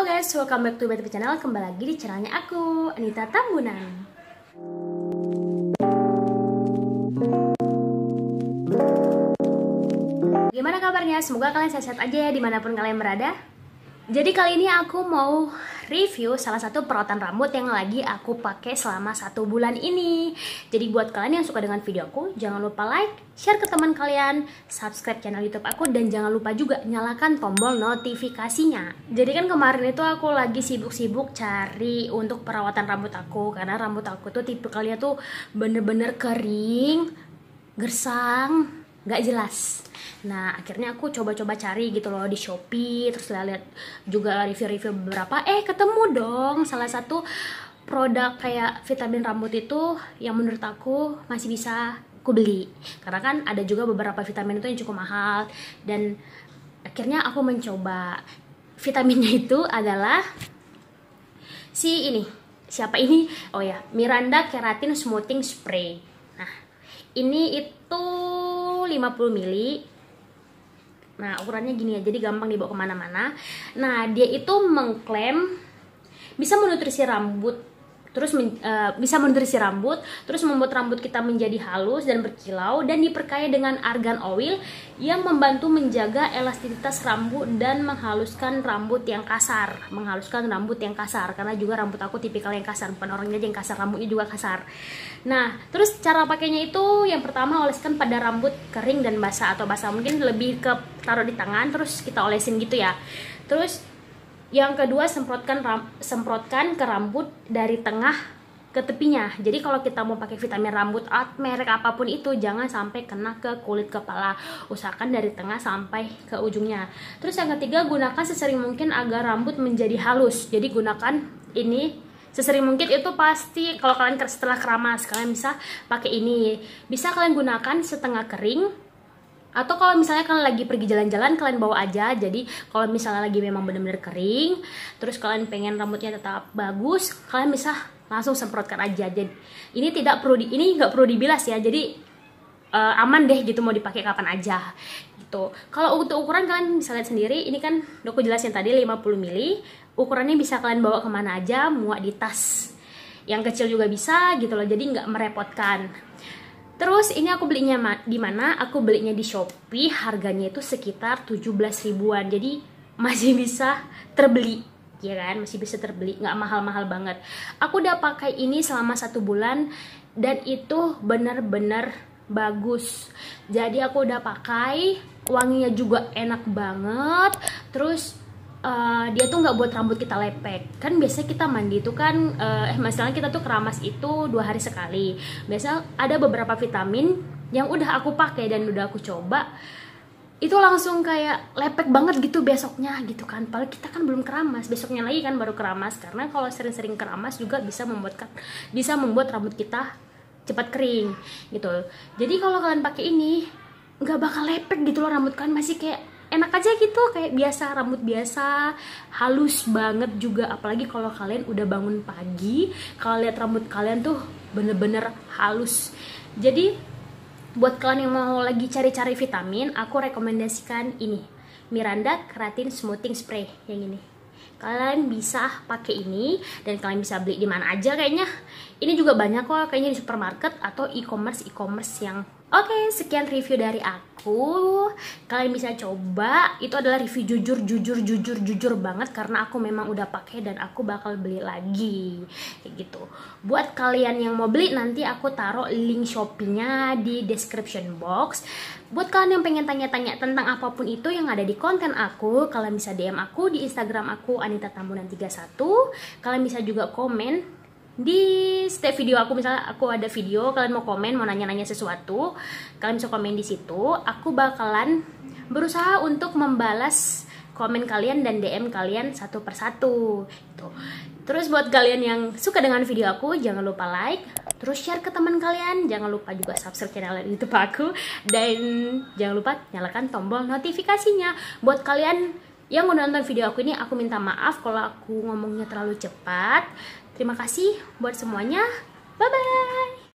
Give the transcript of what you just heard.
Halo guys, welcome back to BTV Channel. Kembali lagi di channelnya aku, Anita Tambunan. Gimana kabarnya? Semoga kalian sehat-sehat aja ya dimanapun kalian berada. Jadi kali ini aku mau review salah satu perawatan rambut yang lagi aku pakai selama 1 bulan ini. Jadi buat kalian yang suka dengan video aku, jangan lupa like, share ke teman kalian, subscribe channel YouTube aku, dan jangan lupa juga nyalakan tombol notifikasinya. Jadi kan kemarin itu aku lagi sibuk-sibuk cari untuk perawatan rambut aku, karena rambut aku tuh tipikalnya tuh bener-bener kering, gersang, nggak jelas. Nah akhirnya aku coba-coba cari gitu loh di Shopee, terus lihat juga review-review beberapa, ketemu dong salah satu produk kayak vitamin rambut itu yang menurut aku masih bisa aku beli, karena kan ada juga beberapa vitamin itu yang cukup mahal. Dan akhirnya aku mencoba. Vitaminnya itu adalah si ini, siapa ini? Oh ya, Miranda Keratin Smoothing Spray. Nah ini itu 50 ml. Nah ukurannya gini ya, jadi gampang dibawa kemana-mana. Nah dia itu mengklaim bisa menutrisi rambut, terus membuat rambut kita menjadi halus dan berkilau, dan diperkaya dengan argan oil yang membantu menjaga elastisitas rambut dan menghaluskan rambut yang kasar. Karena juga rambut aku tipikal yang kasar, bukan orangnya aja yang kasar, rambutnya juga kasar. Nah terus cara pakainya itu yang pertama, oleskan pada rambut kering dan basah, atau basah mungkin lebih ke taruh di tangan terus kita olesin gitu ya. Terus yang kedua, semprotkan ke rambut dari tengah ke tepinya. Jadi kalau kita mau pakai vitamin rambut merek apapun itu, jangan sampai kena ke kulit kepala, usahakan dari tengah sampai ke ujungnya. Terus yang ketiga, gunakan sesering mungkin agar rambut menjadi halus. Jadi gunakan ini sesering mungkin, itu pasti kalau kalian setelah keramas kalian bisa pakai ini. Bisa kalian gunakan setengah kering, atau kalau misalnya kalian lagi pergi jalan-jalan kalian bawa aja. Jadi kalau misalnya lagi memang benar-benar kering, terus kalian pengen rambutnya tetap bagus, kalian bisa langsung semprotkan aja. Jadi ini nggak perlu dibilas ya, jadi aman deh gitu, mau dipakai kapan aja gitu. Kalau untuk ukuran kalian bisa lihat sendiri, ini kan udah aku jelasin tadi 50 ml. Ukurannya bisa kalian bawa kemana aja, muat di tas yang kecil juga bisa gitu loh, jadi nggak merepotkan. Terus ini aku belinya di mana? Aku belinya di Shopee, harganya itu sekitar 17 ribuan. Jadi masih bisa terbeli, ya kan? Masih bisa terbeli, nggak mahal-mahal banget. Aku udah pakai ini selama 1 bulan dan itu bener-bener bagus. Jadi aku udah pakai, wanginya juga enak banget. Terus dia tuh nggak buat rambut kita lepek. Kan biasanya kita mandi itu kan misalnya kita tuh keramas itu 2 hari sekali. Biasanya ada beberapa vitamin yang udah aku pakai dan udah aku coba, itu langsung kayak lepek banget gitu besoknya gitu kan. Padahal kita kan belum keramas, besoknya lagi kan baru keramas. Karena kalau sering-sering keramas juga bisa membuat rambut kita cepat kering gitu. Jadi kalau kalian pakai ini nggak bakal lepek gitu loh, rambut kalian masih kayak enak aja gitu, kayak biasa, rambut biasa, halus banget juga. Apalagi kalau kalian udah bangun pagi, kalau lihat rambut kalian tuh bener-bener halus. Jadi buat kalian yang mau lagi cari-cari vitamin, aku rekomendasikan ini, Miranda Keratin Smoothing Spray yang ini. Kalian bisa pakai ini dan kalian bisa beli di mana aja kayaknya. Ini juga banyak kok kayaknya di supermarket atau e-commerce yang. Oke, sekian review dari aku. Kalian bisa coba. Itu adalah review jujur banget, karena aku memang udah pakai dan aku bakal beli lagi kayak gitu. Buat kalian yang mau beli, nanti aku taruh link Shopee-nya di description box. Buat kalian yang pengen tanya-tanya tentang apapun itu yang ada di konten aku, kalian bisa DM aku di Instagram aku, Anita Tambunan 31. Kalian bisa juga komen di setiap video aku, misalnya aku ada video kalian mau komen, mau nanya-nanya sesuatu, kalian bisa komen di situ. Aku bakalan berusaha untuk membalas komen kalian dan DM kalian satu persatu gitu. Terus buat kalian yang suka dengan video aku, jangan lupa like, terus share ke teman kalian. Jangan lupa juga subscribe channel YouTube aku, dan jangan lupa nyalakan tombol notifikasinya. Buat kalian yang udah nonton video aku ini, aku minta maaf kalau aku ngomongnya terlalu cepat. Terima kasih buat semuanya. Bye-bye.